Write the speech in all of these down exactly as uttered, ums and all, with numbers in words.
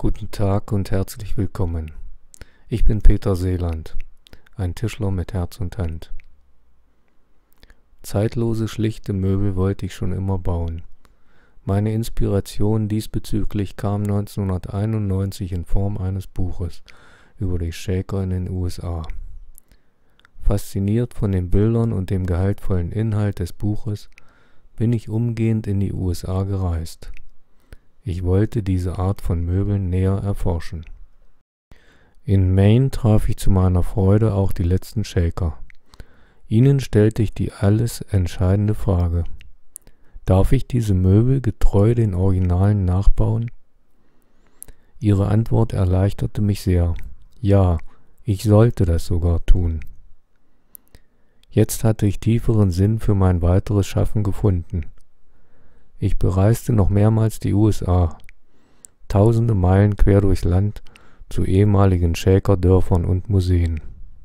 Guten Tag und herzlich willkommen. Ich bin Peter Seeland, ein Tischler mit Herz und Hand. Zeitlose, schlichte Möbel wollte ich schon immer bauen. Meine Inspiration diesbezüglich kam neunzehnhunderteinundneunzig in Form eines Buches über die Shaker in den U S A. Fasziniert von den Bildern und dem gehaltvollen Inhalt des Buches bin ich umgehend in die U S A gereist. Ich wollte diese Art von Möbeln näher erforschen. In Maine traf ich zu meiner Freude auch die letzten Shaker. Ihnen stellte ich die alles entscheidende Frage: Darf ich diese Möbel getreu den Originalen nachbauen? Ihre Antwort erleichterte mich sehr. Ja, ich sollte das sogar tun. Jetzt hatte ich tieferen Sinn für mein weiteres Schaffen gefunden. Ich bereiste noch mehrmals die U S A, tausende Meilen quer durchs Land zu ehemaligen Shaker-Dörfern und Museen.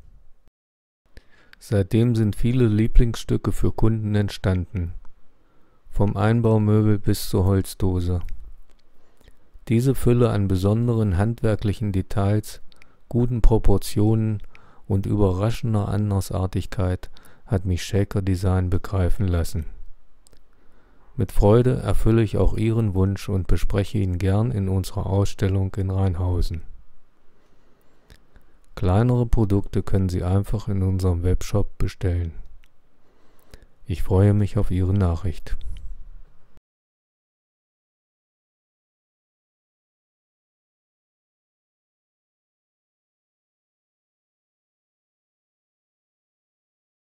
Seitdem sind viele Lieblingsstücke für Kunden entstanden, vom Einbaumöbel bis zur Holzdose. Diese Fülle an besonderen handwerklichen Details, guten Proportionen und überraschender Andersartigkeit hat mich Shaker Design begreifen lassen. Mit Freude erfülle ich auch Ihren Wunsch und bespreche ihn gern in unserer Ausstellung in Rheinhausen. Kleinere Produkte können Sie einfach in unserem Webshop bestellen. Ich freue mich auf Ihre Nachricht.